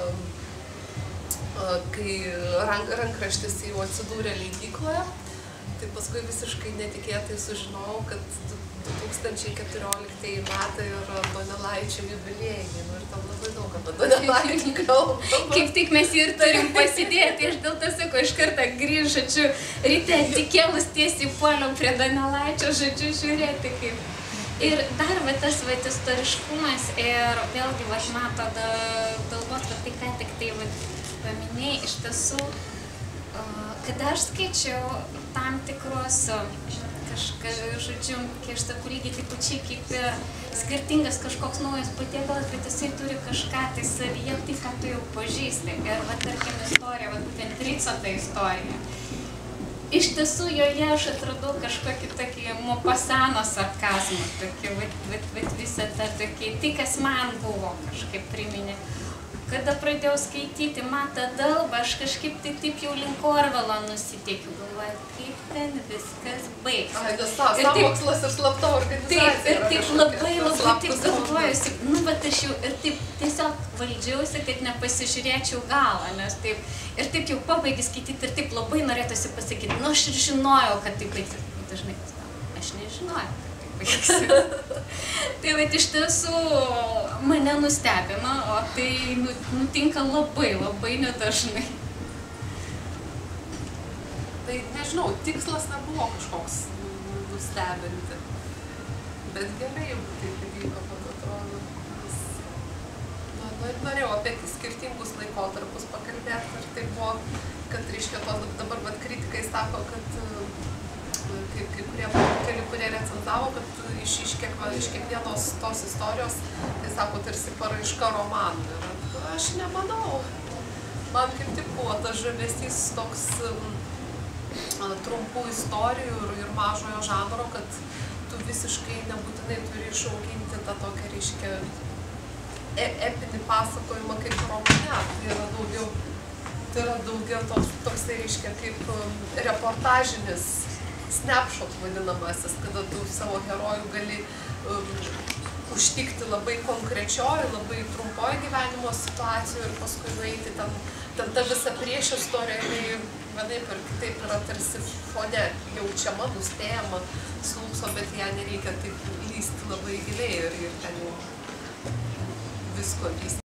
kai rankraštis jau atsidūrė leidykloje, tai paskui visiškai netikėtai sužinojau, kad 2014 metai yra Donelaičio jubiliejai. Ir tam labai daug apie Donelaitį kalbama. Kaip tik mes jį ir turim pasidėti. Aš dėl to sakau, iš karto grįžu, žodžiu, ryte atsikėlus tiesiai puoliau prie Donelaičio, žodžiu, žiūrėti kaip. Ir dar tas istoriškumas ir vėlgi, mato, galvot, kad tai ką tik tai paminėjai, iš tiesų, kada aš skaičiau tam tikrus, žodžiu, kai aš sakau, lygiai taip pačiai kaip ir skirtingas kažkoks naujas patiekalas, bet jisai turi kažką tai savyje, tai ką tu jau pažįsti. Ir, tarkim, istorija, būtent Trico ta istorija. Iš tiesų, joje aš atradau kažkokį tokį Mopasano sarkazmą, tokį, visą tą tokį, tai kas man buvo kažkaip priminė. Kada pradėjau skaityti Matą Dalbą, aš kažkaip tai taip jau link Orvelo nusiteikiu, galvoju, kaip ten viskas baigsis. Ai, nes sąmokslas ir slapta organizacija. Taip, ir taip labai taip galvojusi, bet aš jau ir taip tiesiog valdžiausi, kad nepasižiūrėčiau galą, nes taip, ir taip jau pabaigi skaityti ir taip labai norėtųsi pasakyti, aš ir žinojau, kad taip baigsis. Dažnai, aš nežinojau, kad taip baigsis. Tai iš tiesų mane nustebino, o tai nutinka labai nedažnai. Tai nežinau, tikslas nebuvo kažkoks nustebinti, bet gerai jau taip įvyko, man atrodo. Norėjau apie skirtingus laikotarpius pakalbėti ir tai buvo, kad reiškia dabar kritikai sako, kad keli kurie recenzavo, kad iš kiekvienos tos istorijos, tai sako, tarsi paraiška romanų. Ir aš nemanau. Man kaip tik buvo tas žavesys toks trumpų istorijų ir mažojo žanro, kad tu visiškai nebūtinai turi išauginti tą tokią, reiškia, epinį pasakojimą kaip romane. Tai yra daugiau toks, tai reiškia, kaip reportažinis snapshot vadinamasis, kada tu savo herojų gali užtikti labai konkrečioj, labai trumpoj gyvenimo situacijoje ir paskui nueiti ten ta visa priešistorija, vienaip ir kitaip yra tarsi fone jaučiama, nuspėjama, slūgso, bet ją nereikia taip lysti labai giliai ir ten jau visko lysti.